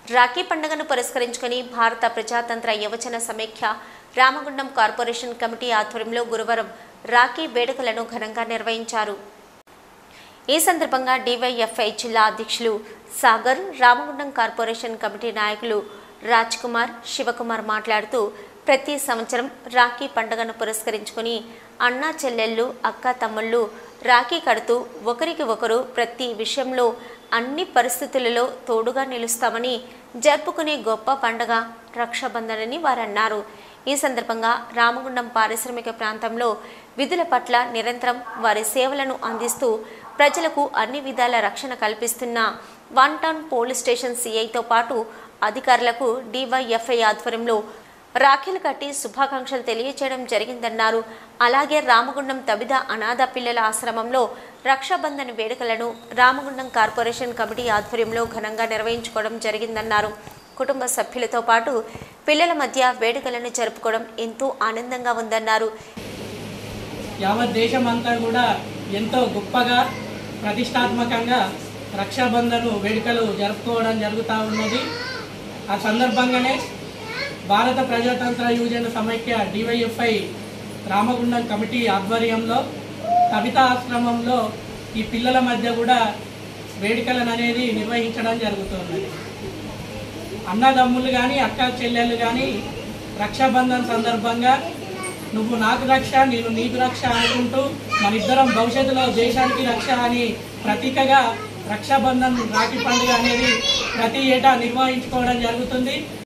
రాఖీ పండుగను పురస్కరించుకుని భారత ప్రజాతంత్ర యువజన సమైక్య రామగుండం కార్పొరేషన్ కమిటీ ఆధ్వర్యంలో గురువారం రాఖీ వేడుకలను ఘనంగా నిర్వహించారు. ఈ సందర్భంగా డివైఎఫ్ఐ జిల్లా అధ్యక్షులు సాగర్, రామగుండం కార్పొరేషన్ కమిటీ నాయకులు రాజ్ కుమార్, శివకుమార్ మాట్లాడుతూ ప్రతి సంవత్సరం రాఖీ పండుగను పురస్కరించుకుని అన్నా చెల్లెళ్ళు, అక్క తమ్ముళ్ళు రాఖీ కడుతూ ఒకరికి ఒకరు ప్రతి విషయంలో అన్ని పరిస్థితులలో తోడుగా నిలుస్తామని జరుపుకునే గొప్ప పండుగ రక్షాబంధన్ అని వారు అన్నారు. ఈ సందర్భంగా రామగుండం పారిశ్రామిక ప్రాంతంలో విధుల పట్ల నిరంతరం వారి సేవలను అందిస్తూ ప్రజలకు అన్ని విధాల రక్షణ కల్పిస్తున్న వన్ టౌన్ పోలీస్ స్టేషన్ సిఐతో పాటు అధికారులకు డివైఎఫ్ఐ ఆధ్వర్యంలో రాఖీలు కట్టి శుభాకాంక్షలు తెలియజేయడం జరిగిందన్నారు. అలాగే రామగుండం తబిద అనాథ పిల్లల ఆశ్రమంలో రక్షాబంధన్ వేడుకలను రామగుండం కార్పొరేషన్ కమిటీ ఆధ్వర్యంలో ఘనంగా నిర్వహించుకోవడం జరిగిందన్నారు. కుటుంబ సభ్యులతో పాటు పిల్లల మధ్య వేడుకలను జరుపుకోవడం ఎంతో ఆనందంగా ఉందన్నారు. యావత్ దేశమంతా కూడా ఎంతో గొప్పగా ప్రతిష్టాత్మకంగా రక్షాబంధన్ వేడుకలు జరుపుకోవడం జరుగుతూ ఉన్నది. ఆ సందర్భంగానే భారత ప్రజాతంత్ర యువజన సమైక్య డివైఎఫ్ఐ రామగుండం కమిటీ ఆధ్వర్యంలో కవితా ఆశ్రమంలో ఈ పిల్లల మధ్య కూడా వేడుకలను అనేది నిర్వహించడం జరుగుతున్నది. అన్నదమ్ములు కానీ అక్క చెల్లెళ్ళు కానీ రక్షాబంధన్ సందర్భంగా నువ్వు నాకు రక్ష, నేను నీకు రక్ష అనుకుంటూ మనిద్దరం భవిష్యత్తులో దేశానికి రక్ష అని ప్రతీకగా రక్షాబంధన్ రాఖీ పండుగ అనేది ప్రతి ఏటా నిర్వహించుకోవడం జరుగుతుంది.